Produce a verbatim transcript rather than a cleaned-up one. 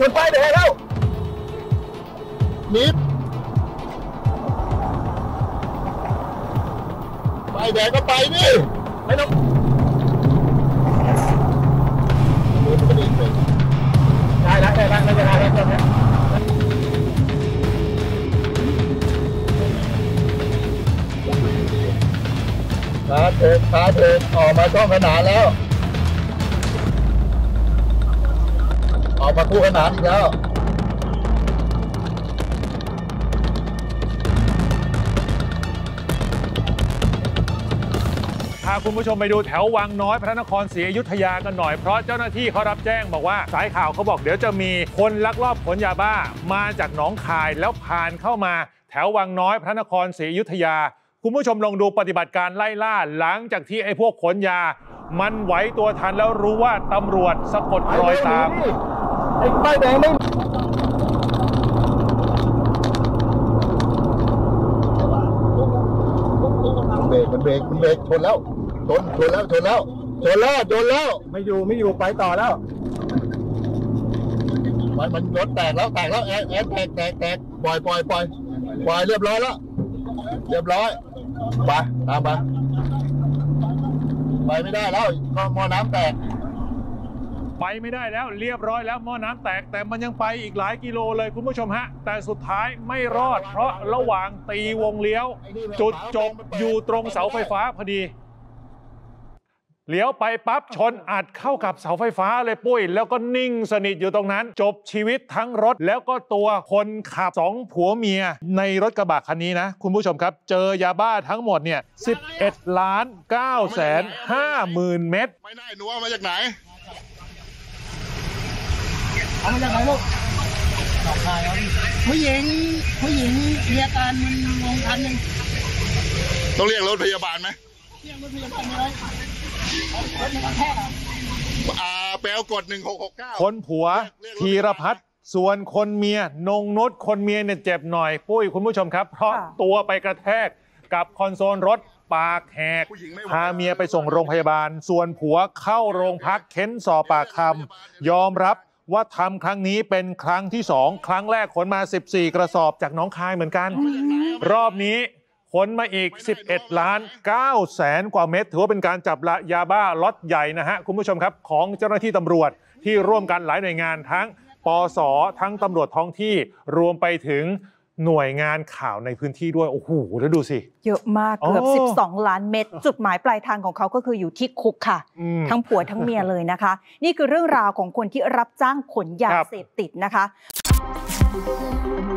นป้ายแดงแล้วนิดป้ายแดงก็ไปนี่ไม่ต้องได้แล้วได้แล้วไม่เป็นไรแล้วตอนนี้ขาเถิดขาเถิดออกมาช่องขนานแล้วออกมาคู่ขนานอีกแล้วพาคุณผู้ชมไปดูแถววังน้อยพระนครศรีอยุธยากันหน่อยเพราะเจ้าหน้าที่เขารับแจ้งบอกว่าสายข่าวเขาบอกเดี๋ยวจะมีคนลักลอบขนยาบ้ามาจากหนองคายแล้วผ่านเข้ามาแถววังน้อยพระนครศรีอยุธยาคุณผู้ชมลองดูปฏิบัติการไล่ล่าหลังจากที่ไอ้พวกขนยามันไหวตัวทันแล้วรู้ว่าตำรวจสะกดรอยตามไอ้ป้ายแดงไม่เบรกมันเบรกมันเบรกชนแล้วชนชนแล้วชนแล้วชนแล้วชนแล้วไม่อยู่ไม่อยู่ไปต่อแล้วมันมันรถแตกแล้วแตกแล้วแอนแอนแตกแตกแตกปล่อยปล่อยปล่อยปล่อยเรียบร้อยแล้วเรียบร้อยไปตามมาไปไม่ได้แล้วมอน้ำแตกไปไม่ได้แล้วเรียบร้อยแล้วหม้อน้ำแตกแต่มันยังไปอีกหลายกิโลเลยคุณผู้ชมฮะแต่สุดท้ายไม่รอดเพราะระหว่างตีวงเลี้ยวจุดจบอยู่ตรงเสาไฟฟ้าพอดีเลี้ยวไปปั๊บชนอัดเข้ากับเสาไฟฟ้าเลยปุ้ยแล้วก็นิ่งสนิทอยู่ตรงนั้นจบชีวิตทั้งรถแล้วก็ตัวคนขับสองผัวเมียในรถกระบะคันนี้นะคุณผู้ชมครับเจอยาบ้าทั้งหมดเนี่ยสิบเอ็ดล้านเก้าแสนห้าหมื่นเม็ดไม่ได้หนูเอามาจากไหนเอามาจากไหนลูกหนองคายครับผู้หญิงผู้หญิงมีอาการมึนงงทันหนึ่งต้องเรียกรถพยาบาลไหมเรียกรถพยาบาลไหมรถมันแค่อ่าแปลกดหนึ่งหกหกเก้าคนผัวธีรพัฒน์ส่วนคนเมียนงนุชคนเมียเนี่ยเจ็บหน่อยปุ้ยคุณผู้ชมครับเพราะตัวไปกระแทกกับคอนโซลรถปากแหกพาเมียไปส่งโรงพยาบาลส่วนผัวเข้าโรงพักเค้นสอบปากคำยอมรับว่าทำครั้งนี้เป็นครั้งที่สองครั้งแรกขนมาสิบสี่กระสอบจากหนองคายเหมือนกันรอบนี้ขนมาอีกสิบเอ็ดล้านเก้าแสนกว่าเม็ดถือว่าเป็นการจับละยาบ้าล็อตใหญ่นะฮะคุณผู้ชมครับของเจ้าหน้าที่ตำรวจที่ร่วมกันหลายหน่วยงานทั้งปส.ทั้งตำรวจท้องที่รวมไปถึงหน่วยงานข่าวในพื้นที่ด้วยโอ้โหแล้วดูสิเยอะมากเกือบสิบสองล้านเม็ดจุดหมายปลายทางของเขาก็คืออยู่ที่คุกค่ะทั้งผัวทั้งเมียเลยนะคะนี่คือเรื่องราวของคนที่รับจ้างขนยาเสพติดนะคะ